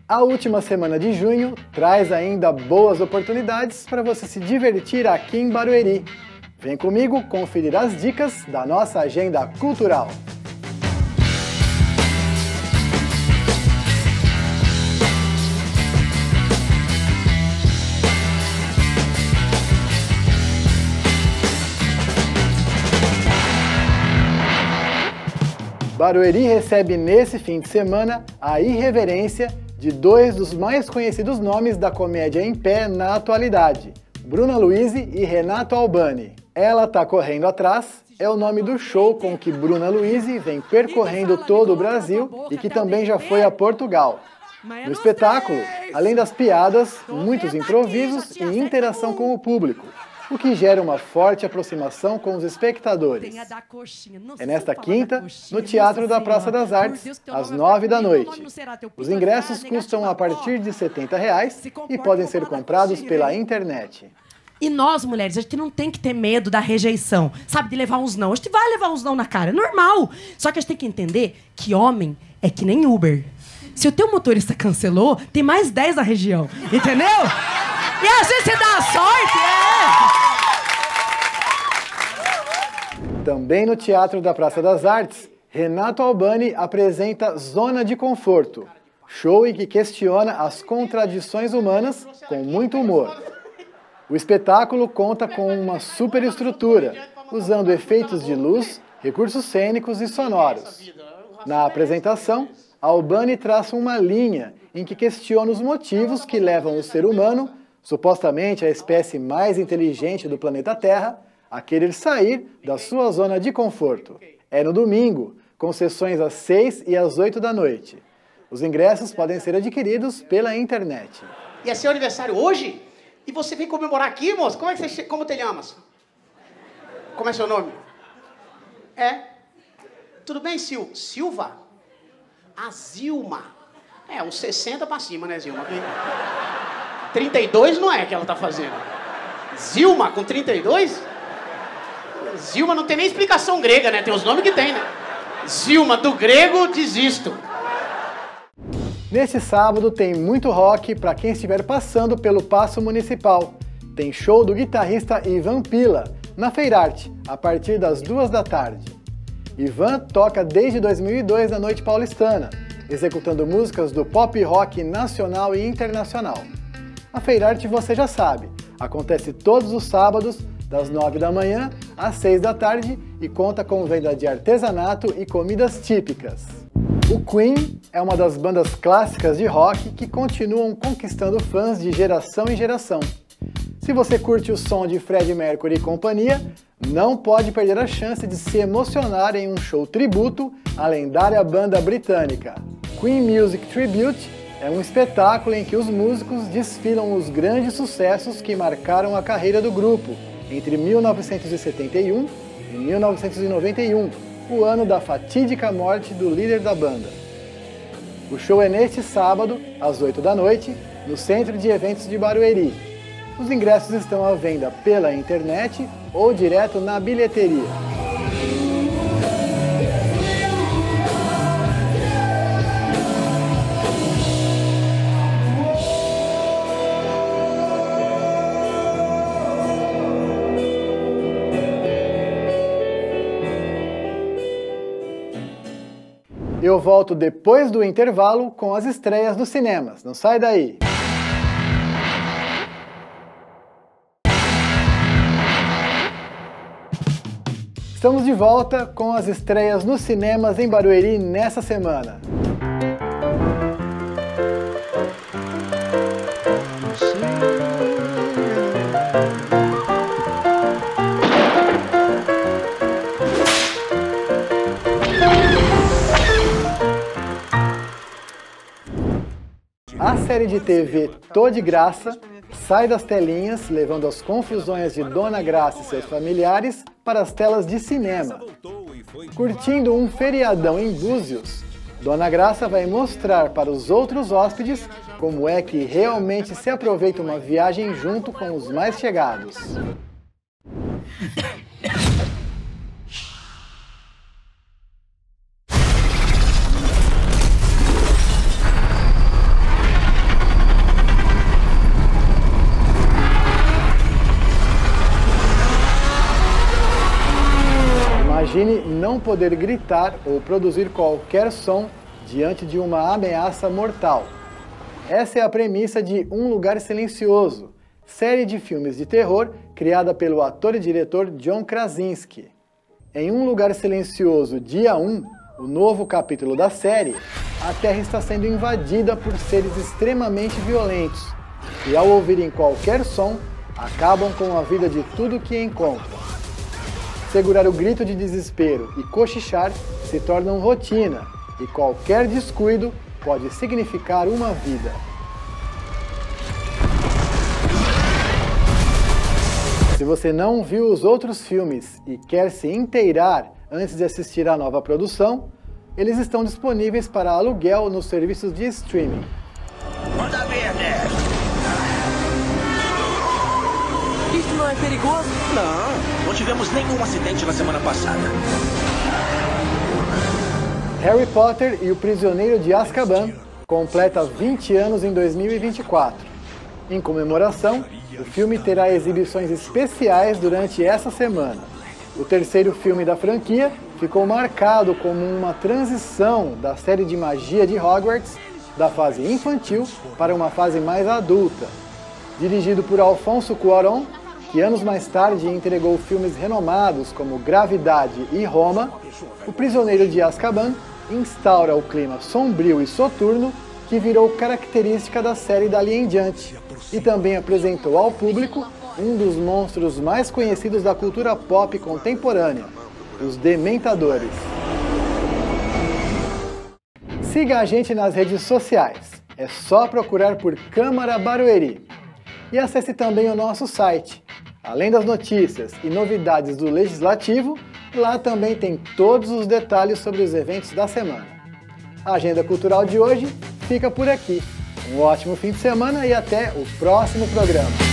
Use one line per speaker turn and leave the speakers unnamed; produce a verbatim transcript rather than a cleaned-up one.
A última semana de junho traz ainda boas oportunidades para você se divertir aqui em Barueri. Vem comigo conferir as dicas da nossa agenda cultural. Barueri recebe nesse fim de semana a irreverência de dois dos mais conhecidos nomes da comédia em pé na atualidade, Bruna Luise e Renato Albani. Ela Tá Correndo Atrás é o nome do show com que Bruna Luise vem percorrendo todo o Brasil e que também já foi a Portugal. No espetáculo, além das piadas, muitos improvisos e interação com o público, o que gera uma forte aproximação com os espectadores. É nesta quinta, no Teatro da Praça das Artes, às nove da noite. Os ingressos custam a partir de setenta reais e podem ser comprados pela internet.
E nós, mulheres, a gente não tem que ter medo da rejeição, sabe, de levar uns não. A gente vai levar uns não na cara, é normal. Só que a gente tem que entender que homem é que nem Uber. Se o teu motorista cancelou, tem mais dez na região, entendeu? E às vezes você dá a sorte,
é! Também no Teatro da Praça das Artes, Renato Albani apresenta Zona de Conforto, show em que questiona as contradições humanas com muito humor. O espetáculo conta com uma superestrutura, usando efeitos de luz, recursos cênicos e sonoros. Na apresentação, Albani traça uma linha em que questiona os motivos que levam o ser humano, supostamente a espécie mais inteligente do planeta Terra, a querer sair da sua zona de conforto. É no domingo, com sessões às seis e às oito da noite. Os ingressos podem ser adquiridos pela internet.
E é seu aniversário hoje? E você vem comemorar aqui, moço? Como é que você, como te chamas? Como é seu nome? É? Tudo bem, Sil? Silva? A Zilma. É, uns sessenta pra cima, né, Zilma? trinta e dois não é que ela tá fazendo. Zilma com trinta e dois? Zilma não tem nem explicação grega, né? Tem os nomes que tem, né? Zilma, do grego, desisto.
Neste sábado tem muito rock para quem estiver passando pelo Paço Municipal. Tem show do guitarrista Ivan Pila, na Feirarte, a partir das duas da tarde. Ivan toca desde dois mil e dois na Noite Paulistana, executando músicas do pop rock nacional e internacional. A Feirarte você já sabe, acontece todos os sábados, das nove da manhã às seis da tarde e conta com venda de artesanato e comidas típicas. O Queen é uma das bandas clássicas de rock que continuam conquistando fãs de geração em geração. Se você curte o som de Freddie Mercury e companhia, não pode perder a chance de se emocionar em um show tributo à lendária banda britânica. Queen Music Tribute é um espetáculo em que os músicos desfilam os grandes sucessos que marcaram a carreira do grupo entre mil novecentos e setenta e um e mil novecentos e noventa e um, o ano da fatídica morte do líder da banda. O show é neste sábado, às oito da noite, no Centro de Eventos de Barueri. Os ingressos estão à venda pela internet ou direto na bilheteria. Eu volto depois do intervalo com as estreias nos cinemas. Não sai daí! Estamos de volta com as estreias nos cinemas em Barueri nessa semana. A série de T V Tô de Graça sai das telinhas, levando as confusões de Dona Graça e seus familiares para as telas de cinema. Curtindo um feriadão em Búzios, Dona Graça vai mostrar para os outros hóspedes como é que realmente se aproveita uma viagem junto com os mais chegados. Imagine não poder gritar ou produzir qualquer som diante de uma ameaça mortal. Essa é a premissa de Um Lugar Silencioso, série de filmes de terror criada pelo ator e diretor John Krasinski. Em Um Lugar Silencioso, dia um, o novo capítulo da série, a Terra está sendo invadida por seres extremamente violentos e, ao ouvirem qualquer som, acabam com a vida de tudo que encontram. Segurar o grito de desespero e cochichar se tornam rotina, e qualquer descuido pode significar uma vida. Se você não viu os outros filmes e quer se inteirar antes de assistir à nova produção, eles estão disponíveis para aluguel nos serviços de streaming.
Manda ver, Dad.
Isso não é perigoso?
Não, não tivemos nenhum acidente na semana passada.
Harry Potter e o Prisioneiro de Azkaban completa vinte anos em dois mil e vinte e quatro. Em comemoração, o filme terá exibições especiais durante essa semana. O terceiro filme da franquia ficou marcado como uma transição da série de magia de Hogwarts, da fase infantil para uma fase mais adulta. Dirigido por Alfonso Cuarón, que anos mais tarde entregou filmes renomados como Gravidade e Roma, O Prisioneiro de Azkaban instaura o clima sombrio e soturno que virou característica da série dali em diante, e também apresentou ao público um dos monstros mais conhecidos da cultura pop contemporânea, os Dementadores. Siga a gente nas redes sociais, é só procurar por Câmara Barueri. E acesse também o nosso site. Além das notícias e novidades do Legislativo, lá também tem todos os detalhes sobre os eventos da semana. A agenda cultural de hoje fica por aqui. Um ótimo fim de semana e até o próximo programa.